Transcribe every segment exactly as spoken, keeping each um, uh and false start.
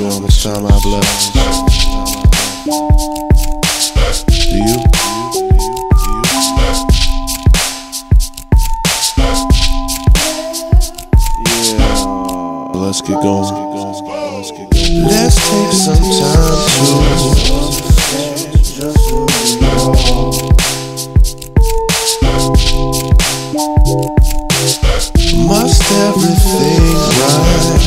how much time I've left. Do you? Yeah. Let's get going. Let's take some time to must everything right?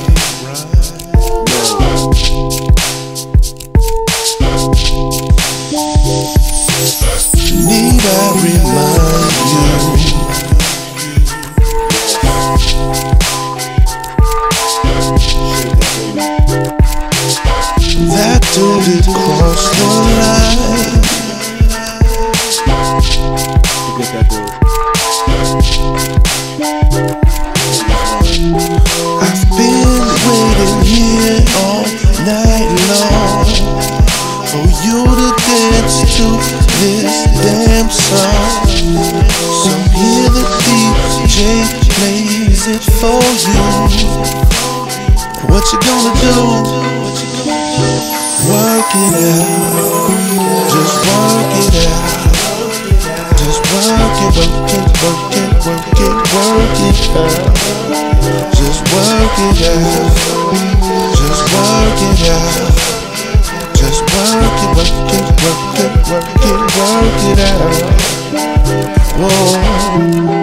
Need I remind you that dude did cross the line? Forget that dude. I've been waiting here all night long for you to dance to this damn song. So here the D J plays it for you. What you gonna do? Work it out, just work it out. Just work it, work it, work it, work it, work it out. Just work it out, just work it out. Just work it, work it, work it, work it, work it out. Whoa.